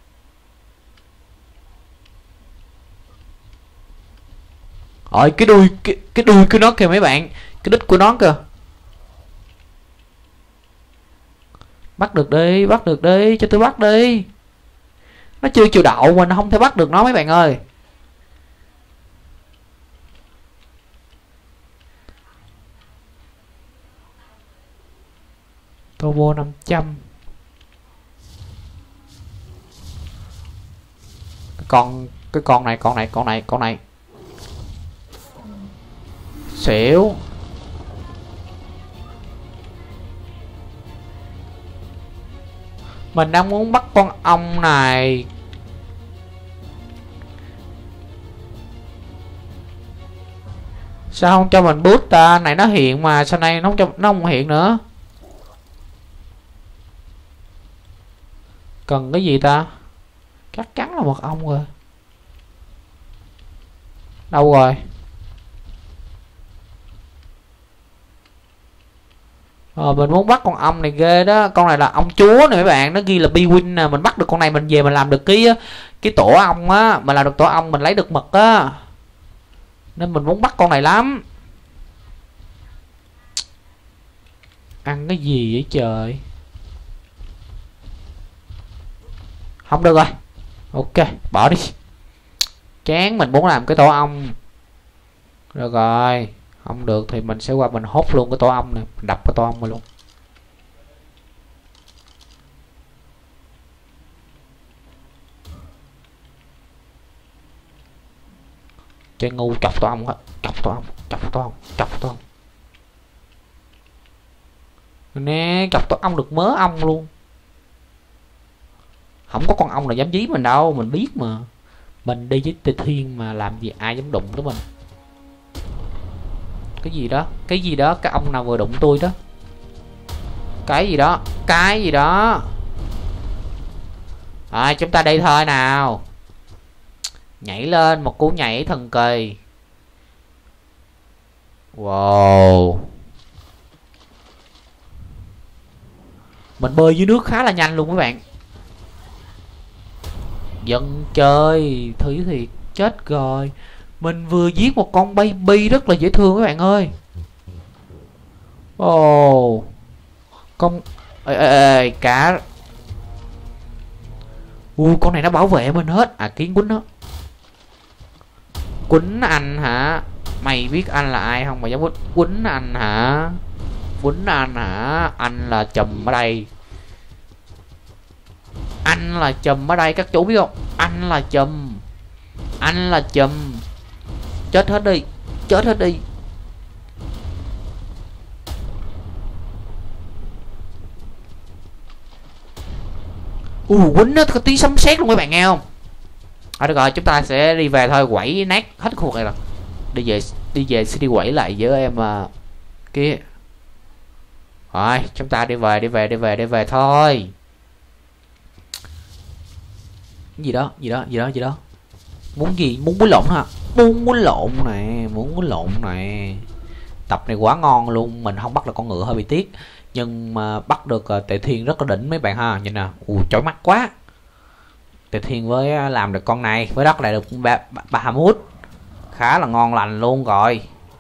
Rồi cái đuôi cái, cái đuôi của nó kìa mấy bạn. Cái đít của nó kìa. Bắt được đi, bắt được đi, cho tôi bắt đi. Nó chưa chịu đậu, mình không thể bắt được nó mấy bạn ơi. Turbo năm trăm. Cái con cái con này, con này, con này, con này. Xỉu. Mình đang muốn bắt con ong này. Sao không cho mình boost ta? Này nó hiện mà sau này nó không cho, nó không hiện nữa. Cần cái gì ta? Chắc chắn là mật ong rồi. Đâu rồi? Ờ, mình muốn bắt con ong này ghê đó. Con này là ong chúa nè mấy bạn. Nó ghi là Bwin nè. Mình bắt được con này mình về mình làm được cái cái tổ ong á. Mình làm được tổ ong mình lấy được mật á. Nên mình muốn bắt con này lắm. Ăn cái gì vậy trời? Không được rồi. Ok, bỏ đi. Chán, mình muốn làm cái tổ ong. Được rồi, không được thì mình sẽ qua mình hốt luôn cái tổ ong này, mình đập cái tổ ong này luôn. Chơi ngu, chọc tổ ong á, chọc tổ ong, chọc tổ ong, chọc tổ ong. Nè, chọc tổ ong được mớ ong luôn. Không có con ong nào dám dí mình đâu, mình biết mà. Mình đi với Tề Thiên mà làm gì ai dám đụng tới mình. Cái gì đó, cái gì đó, cái ông nào vừa đụng tôi đó. Cái gì đó, cái gì đó. À, chúng ta đi thôi nào. Nhảy lên, một cú nhảy thần kỳ. Wow. Mình bơi dưới nước khá là nhanh luôn các bạn. Dân chơi thúy thiệt, chết rồi. Mình vừa giết một con baby rất là dễ thương các bạn ơi. Ồ oh. Con ê, ê, ê, cá. Ui, con này nó bảo vệ mình hết. À, kiến quýnh nó. Quýnh anh hả? Mày biết anh là ai không mà dám quýnh? Quýnh anh hả? Quýnh anh hả? Anh là chùm ở đây. Anh là chùm ở đây, các chủ biết không? Anh là chùm. Anh là chùm. Chết hết đi. Chết hết đi. Ù, quýnh nó có tí sấm sét luôn các bạn nghe không? À, được rồi, chúng ta sẽ đi về thôi, quẩy nát hết khu vực này rồi. Đi về, đi về sẽ đi quẩy lại với em à, kia. Rồi, chúng ta đi về, đi về, đi về, đi về thôi. Gì đó, gì đó, gì đó, gì đó. Muốn gì? Muốn quýnh lộn hả? Muốn quýnh lộn nè, muốn quýnh lộn nè. Tập này quá ngon luôn, mình không bắt được con ngựa hơi bị tiếc. Nhưng mà bắt được uh, Tề Thiên rất là đỉnh mấy bạn ha. Nhìn nè, ui chói mắt quá. Tề Thiên với uh, làm được con này, với đất lại được ba, ba, Bahamut. Khá là ngon lành luôn rồi.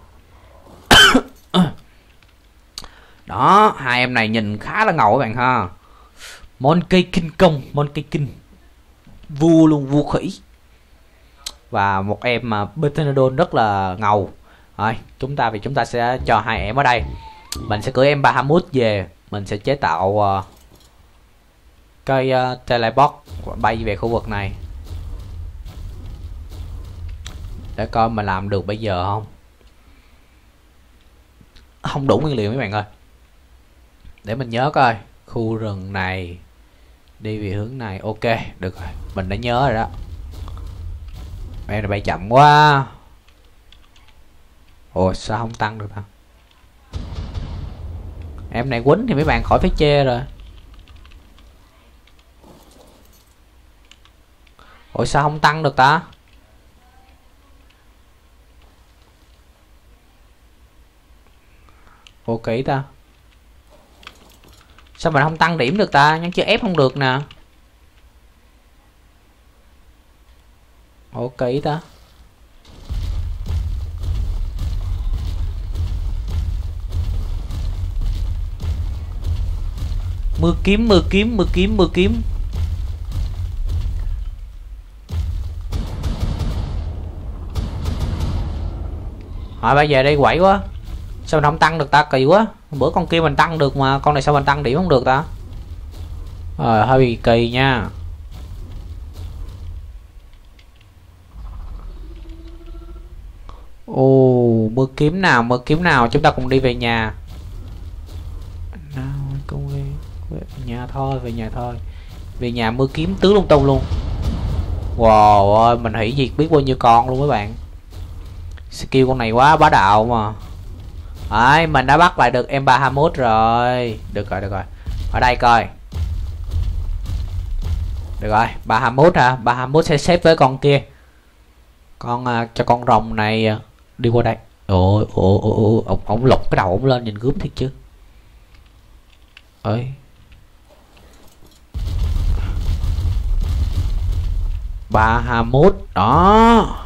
Đó, hai em này nhìn khá là ngầu các bạn ha. Monkey King Kong, Monkey King. Vua luôn, vua khỉ. Và một em mà Bethanodon rất là ngầu. Rồi, chúng ta vì chúng ta sẽ cho hai em ở đây. Mình sẽ cưỡi em Bahamut về. Mình sẽ chế tạo uh, cây uh, teleport bay về khu vực này. Để coi mình làm được bây giờ không. Không đủ nguyên liệu mấy bạn ơi. Để mình nhớ coi. Khu rừng này đi về hướng này. Ok, được rồi. Mình đã nhớ rồi đó. Em này bay chậm quá. Ồ, sao không tăng được ta? Em này quýnh thì mấy bạn khỏi phải chê rồi. Ủa sao không tăng được ta? Ủa kỹ ta. Sao mình không tăng điểm được ta? Nhưng chứ ép không được nè. Ủa kỹ ta. Mưa kiếm, mưa kiếm, mưa kiếm, mưa kiếm. Hỏi bây giờ đây quậy quá. Sao mình không tăng được ta, kỳ quá. Bữa con kia mình tăng được mà, con này sao mình tăng điểm không được ta? Ờ, hơi bị kỳ nha. Ồ, mưa kiếm nào, mưa kiếm nào, chúng ta cùng đi về nhà. Nào, cùng về, về nhà thôi, về nhà thôi. Về nhà mưa kiếm tứ lung tung luôn. Wow ơi, mình hủy diệt biết bao nhiêu con luôn các bạn. Skill con này quá bá đạo mà. Đấy, mình đã bắt lại được em Bahamut rồi. Được rồi, được rồi. Ở đây coi. Được rồi, Bahamut hả? Bahamut sẽ xếp với con kia. Con uh, cho con rồng này uh, đi qua đây. Ôi, ôi, ôi, ôi, ông, ông lục cái đầu ông lên nhìn gớm thiệt chứ. Ơi. Bahamut đó.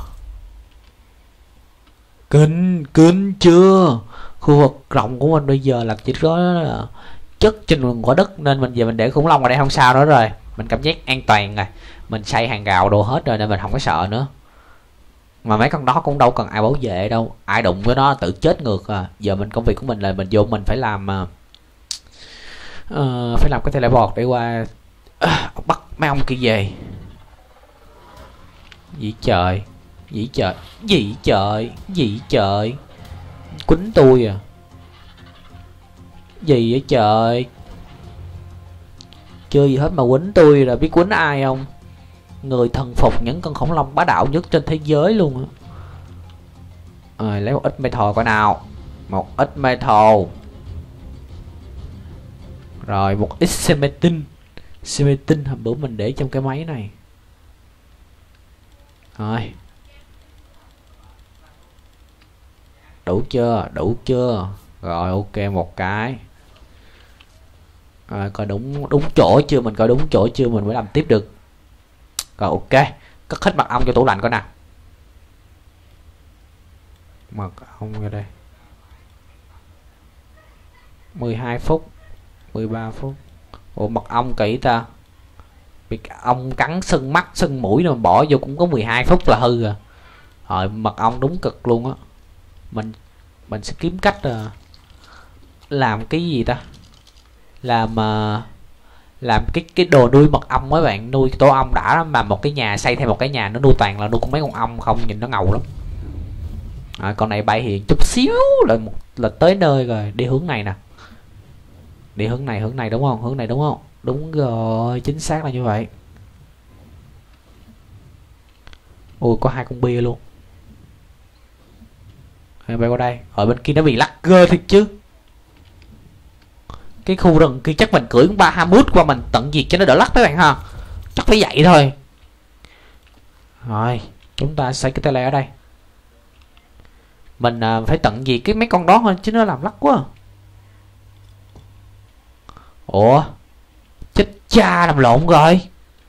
Kinh, kinh chưa? Khu vực rộng của mình bây giờ là chỉ có là chất trên vùng quả đất, nên mình về mình để khủng long ở đây không sao nữa rồi. Mình cảm giác an toàn rồi. Mình xây hàng rào đồ hết rồi nên mình không có sợ nữa. Mà mấy con đó cũng đâu cần ai bảo vệ đâu, ai đụng với nó tự chết ngược à. Giờ mình công việc của mình là mình vô mình phải làm uh, phải làm cái teleport để qua uh, bắt mấy ông kia về. Gì trời, gì trời, gì trời, gì trời, quýnh tôi à, gì vậy trời, chơi gì hết mà quýnh tôi, là biết quýnh ai không? Người thần phục những con khủng long bá đạo nhất trên thế giới luôn á. Rồi lấy một ít metal coi nào, một ít metal, rồi một ít cementin. Cementin hôm bữa mình để trong cái máy này. Rồi đủ chưa, đủ chưa? Rồi ok, một cái. Rồi coi đúng đúng chỗ chưa, mình coi đúng chỗ chưa mình mới làm tiếp được. Rồi ok, cất hết mật ong cho tủ lạnh coi nào. Mật ong ra đây. mười hai phút, mười ba phút. Ủa mật ong kỹ ta. Bị ong cắn sưng mắt sưng mũi rồi bỏ vô cũng có mười hai phút là hư à. Rồi mật ong đúng cực luôn á. Mình mình sẽ kiếm cách uh, làm cái gì ta? Làm uh, làm cái cái đồ nuôi mật ong mấy bạn, nuôi tổ ong đã lắm, mà một cái nhà xây thêm một cái nhà nó nuôi toàn là nuôi con mấy con ong không, nhìn nó ngầu lắm. À, con này bay hiện chút xíu là một là tới nơi rồi. Đi hướng này nè, đi hướng này, hướng này đúng không, hướng này đúng không? Đúng rồi, chính xác là như vậy. Ui có hai con bia luôn. Bay qua đây, ở bên kia nó bị lắc ghê thiệt chứ. Cái khu rừng kia chắc mình cưỡi con ba hamut qua mình tận diệt cho nó đỡ lắc mấy bạn ha. Chắc phải vậy thôi. Rồi chúng ta xây cái tele ở đây. Mình à, phải tận diệt cái mấy con đó thôi chứ nó làm lắc quá. Ủa chết cha, làm lộn rồi.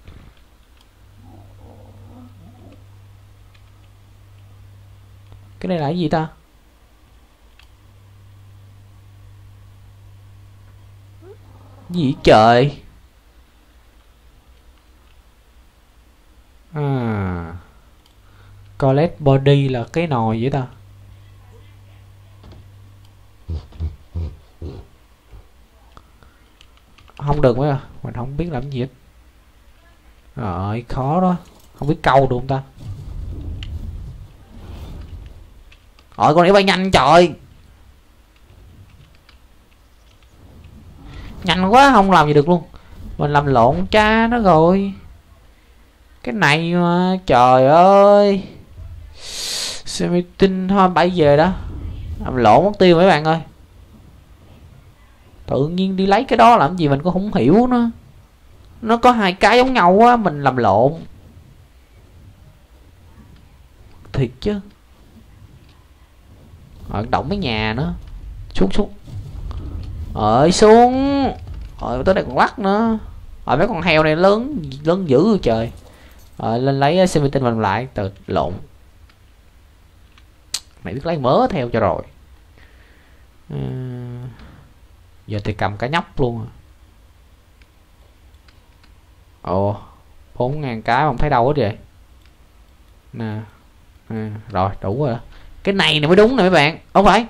Cái này là cái gì ta? Gì trời. À, collect body là cái nồi vậy ta. Không được mấy à, mình không biết làm gì hết. Rồi khó đó, không biết câu được không ta. Rồi con này bay nhanh trời, nhanh quá không làm gì được luôn. Mình làm lộn cha nó rồi. Cái này mà trời ơi. Cementin thôi bay về đó. Làm lộn mất tiêu mấy bạn ơi. Tự nhiên đi lấy cái đó làm gì mình cũng không hiểu nữa. Nó có hai cái giống nhau á, mình làm lộn thiệt chứ. Rồi động mấy nhà nữa. Xuống xuống. Rồi xuống. Rồi tới đây còn lắc nữa. Rồi mấy con heo này lớn lớn dữ rồi trời. Rồi lên lấy cementin mình lại từ lộn. Mày biết lấy mớ theo cho rồi. Ừ. Giờ thì cầm cả nhóc luôn. Ồ bốn ngàn cái không thấy đâu hết vậy nè. À, rồi đủ rồi. Cái này nè mới đúng nè mấy bạn, không phải.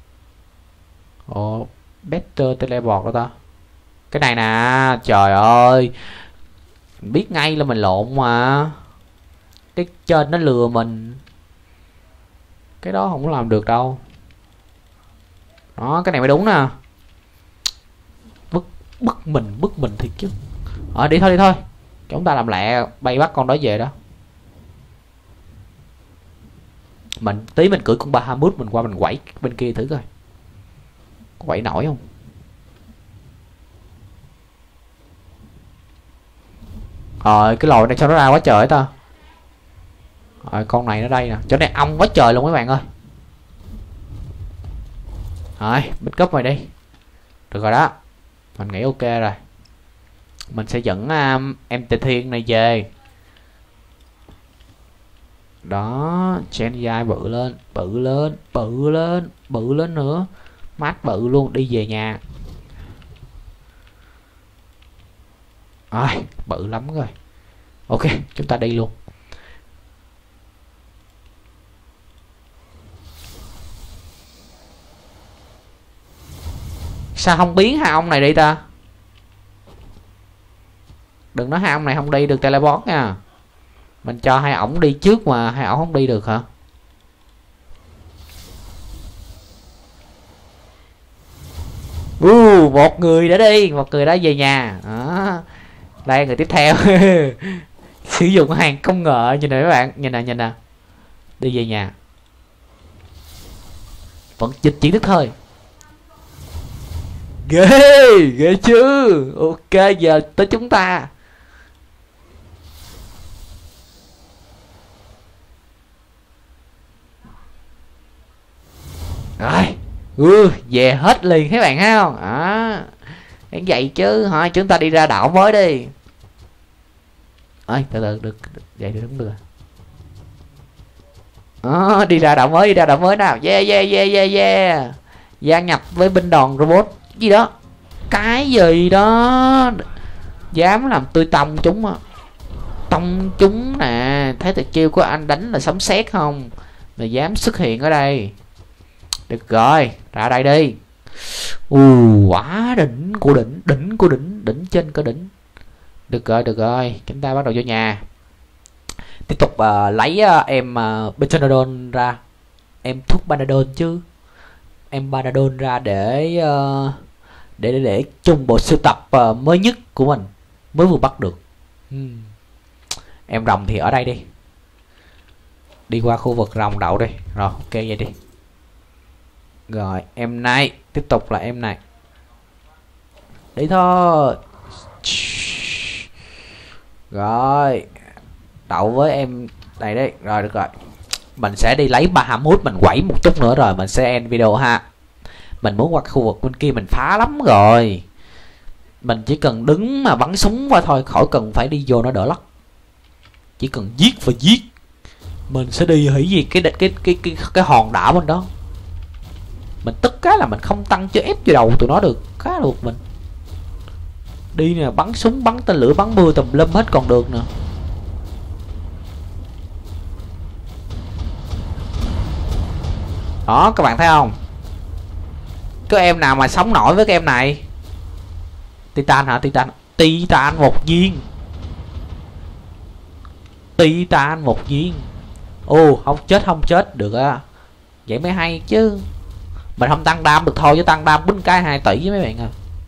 Ồ better teleport đó ta. Cái này nè, trời ơi biết ngay là mình lộn mà. Cái trên nó lừa mình. Cái đó không có làm được đâu. Đó cái này mới đúng nè. Bức bức mình bức mình thiệt chứ. Ờ đi thôi đi thôi, chúng ta làm lẹ bay bắt con đó về đó. Mình tí mình cưỡi con Bahamut mình qua mình quẩy bên kia thử coi có quẩy nổi không. Rồi cái lồi này sao nó ra quá trời ta. Rồi con này nó đây nè, chỗ này ong quá trời luôn mấy bạn ơi. Rồi bích cấp mày đi. Được rồi đó, mình nghĩ ok rồi. Mình sẽ dẫn um, em Tề Thiên này về. Đó, gen dai bự lên, bự lên, bự lên, bự lên nữa. Mát bự luôn, đi về nhà. Rồi, bự lắm rồi. Ok, chúng ta đi luôn. Sao không biến hai ông này đi ta? Đừng nói hai ông này không đi được teleport nha. Mình cho hai ổng đi trước mà hai ổng không đi được hả? Uh, một người đã đi, một người đã về nhà. Đó. Đây người tiếp theo. Sử dụng hàng công nghệ. Nhìn nè các bạn, nhìn nè, nhìn nè. Đi về nhà. Vẫn dịch chuyển thức thôi. Ghê, ghê chứ. Ok, giờ tới chúng ta. Rồi. Ừ, về hết liền các bạn thấy không? Đó. Cái vậy chứ, thôi chúng ta đi ra đảo mới đi. Ơi, từ từ được, vậy được đúng được. Đó, đi ra đảo mới, đi ra đảo mới nào. Yeah yeah yeah yeah yeah. Gia nhập với binh đoàn robot gì đó. Cái gì đó. Dám làm tôi tông chúng á. Tông chúng nè. Thấy tuyệt chiêu của anh đánh là sấm sét không? Là dám xuất hiện ở đây. Được rồi, ra đây đi. Ù, quá đỉnh của đỉnh, đỉnh của đỉnh, đỉnh trên có đỉnh. Được rồi, được rồi, chúng ta bắt đầu vô nhà. Tiếp tục uh, lấy uh, em uh, Bentonadone ra. Em thuốc Panadol chứ. Em Panadol ra để uh, để để để chung bộ sưu tập uh, mới nhất của mình, mới vừa bắt được. hmm. Em rồng thì ở đây đi. Đi qua khu vực rồng đậu đi. Rồi, ok vậy đi. Rồi, em này, tiếp tục là em này. Đi thôi. Rồi, đậu với em này đấy. Rồi, được rồi. Mình sẽ đi lấy Bahamut, mình quẩy một chút nữa rồi mình sẽ end video ha. Mình muốn qua khu vực bên kia mình phá lắm rồi. Mình chỉ cần đứng mà bắn súng qua thôi, khỏi cần phải đi vô nó đỡ lắc. Chỉ cần giết và giết. Mình sẽ đi hủy diệt cái cái cái cái cái, cái hòn đảo bên đó. Mình tức cái là mình không tăng cho ép vô đầu tụi nó được. Khá được mình. Đi nè, bắn súng, bắn tên lửa, bắn mưa tùm lum hết còn được nè. Đó, các bạn thấy không? Có em nào mà sống nổi với cái em này? Titan hả? Titan. Titan một viên. Titan một viên. Ồ, không chết, không chết. Được á. Vậy mới hay chứ. Mình không tăng đam được thôi, chứ tăng đam bính cái hai tỷ với mấy bạn à.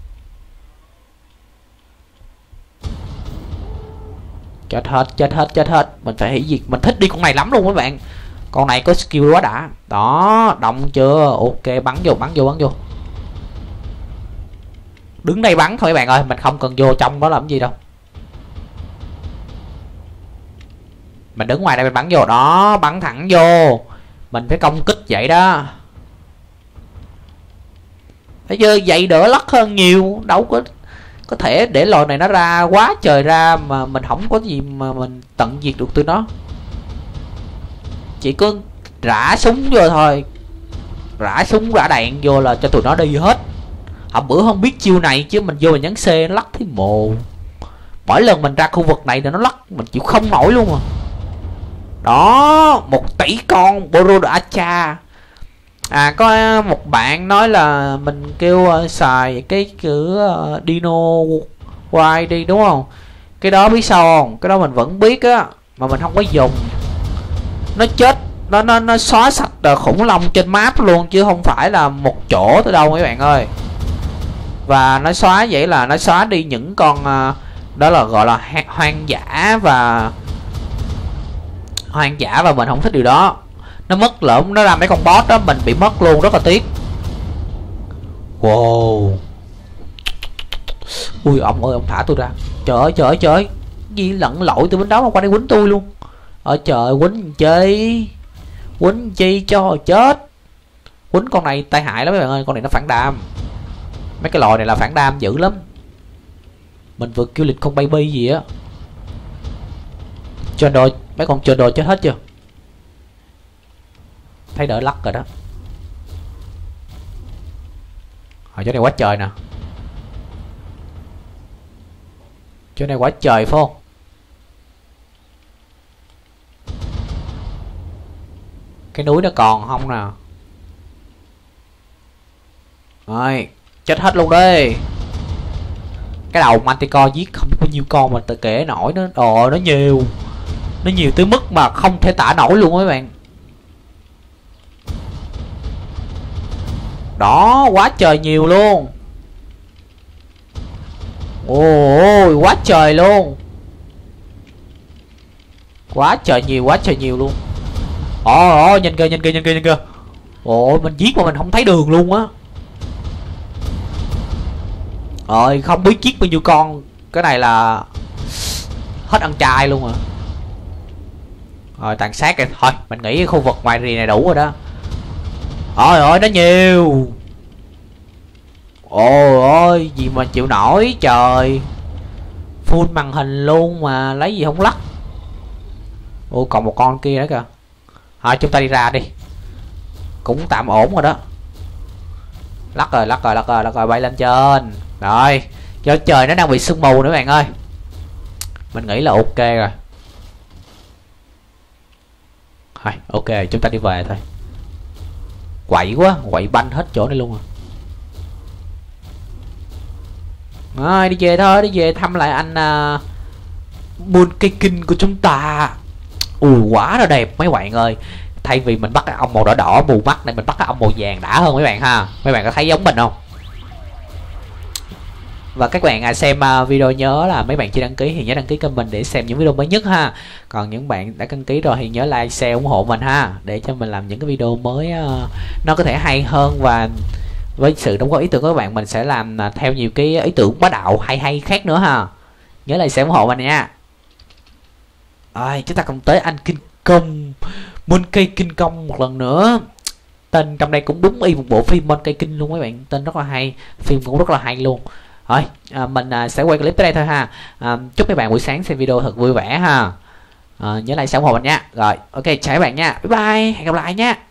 Chết hết, chết hết, chết hết. Mình phải hủy diệt. Mình thích đi con này lắm luôn các bạn. Con này có skill quá đã. Đó, động chưa? Ok, bắn vô, bắn vô, bắn vô. Đứng đây bắn thôi các bạn ơi. Mình không cần vô trong đó làm gì đâu. Mình đứng ngoài đây mình bắn vô. Đó, bắn thẳng vô. Mình phải công kích vậy đó. Thấy chưa? Vậy đỡ lắc hơn nhiều. Đâu có có thể để lò này nó ra quá trời ra mà mình không có gì mà mình tận diệt được tụi nó. Chỉ có rã súng vô thôi. Rã súng rã đạn vô là cho tụi nó đi hết. Hôm bữa không biết chiêu này chứ mình vô mình nhấn C nó lắc thấy mồ. Mỗi lần mình ra khu vực này là nó lắc mình chịu không nổi luôn à. Đó, một tỷ con Borodacha. À, có một bạn nói là mình kêu uh, xài cái chữ uh, Dino White đi đúng không? Cái đó biết sao không? Cái đó mình vẫn biết á, mà mình không có dùng. Nó chết, nó nó nó xóa sạch uh, khủng long trên map luôn chứ không phải là một chỗ tới đâu mấy bạn ơi. Và nó xóa vậy là nó xóa đi những con uh, đó là gọi là hoang dã và hoang dã và mình không thích điều đó. Nó mất lộn, nó ra mấy con boss đó mình bị mất luôn, rất là tiếc. Wow. Ui ông ơi, ông thả tôi ra. Trời ơi, trời ơi, trời ơi. Gì lẫn lội từ bên đó mà qua đây quýnh tôi luôn. Ở trời, quýnh chi. Quýnh chi cho chết. Quýnh con này tai hại lắm các bạn ơi, con này nó phản đam. Mấy cái lòi này là phản đam dữ lắm. Mình vừa kêu lịch con baby gì á. Chơi đồ, mấy con chơi đồ chết hết chưa? Thấy đỡ lắc rồi đó. Ở chỗ này quá trời nè. Chỗ này quá trời phải không? Cái núi nó còn không nè. Rồi, chết hết luôn đi. Cái đầu Manticore giết không biết bao nhiêu con mà tự kể nổi nó. Ồ, nó nhiều. Nó nhiều tới mức mà không thể tả nổi luôn á các bạn. Đó, quá trời nhiều luôn. Ôi, quá trời luôn. Quá trời nhiều, quá trời nhiều luôn. Ồ, ồ, nhìn kìa, nhìn kìa, nhìn kìa, nhìn kìa. Ôi, mình giết mà mình không thấy đường luôn á. Rồi, không biết giết bao nhiêu con. Cái này là hết ăn chay luôn à. Rồi, tàn sát kìa. Thôi, mình nghĩ cái khu vực ngoài rìa này đủ rồi đó. Ôi ôi, nó nhiều. Ôi ôi, gì mà chịu nổi trời. Full màn hình luôn mà lấy gì không lắc. Ôi, còn một con kia nữa kìa. Thôi, chúng ta đi ra đi. Cũng tạm ổn rồi đó. Lắc rồi, lắc rồi, lắc rồi, lắc rồi, bay lên trên. Rồi, do trời nó đang bị sương mù nữa bạn ơi. Mình nghĩ là ok rồi. Thôi, ok, chúng ta đi về thôi. Quậy quá, quậy banh hết chỗ này luôn à. Rồi, đi về thôi, đi về thăm lại anh uh, Mooncaking của chúng ta. Ui, quá là đẹp mấy bạn ơi. Thay vì mình bắt cái ông màu đỏ đỏ mù mắt này, mình bắt cái ông màu vàng đã hơn mấy bạn ha. Mấy bạn có thấy giống mình không? Và các bạn à, xem uh, video nhớ là mấy bạn chưa đăng ký thì nhớ đăng ký kênh mình để xem những video mới nhất ha. Còn những bạn đã đăng ký rồi thì nhớ like, share, ủng hộ mình ha, để cho mình làm những cái video mới uh, nó có thể hay hơn. Và với sự đóng góp ý tưởng của các bạn, mình sẽ làm uh, theo nhiều cái ý tưởng bá đạo hay hay khác nữa ha. Nhớ like, share, ủng hộ mình nha. Rồi, chúng ta cùng tới anh King Kong, Monkey King Kong một lần nữa. Tên trong đây cũng đúng y một bộ phim Monkey King luôn mấy bạn. Tên rất là hay, phim cũng rất là hay luôn. Rồi, à, mình à, sẽ quay clip tới đây thôi ha. À, chúc mấy bạn buổi sáng xem video thật vui vẻ ha. À, nhớ like, share, ủng hộ mình nha. Rồi, ok, chào các bạn nha. Bye bye, hẹn gặp lại nha.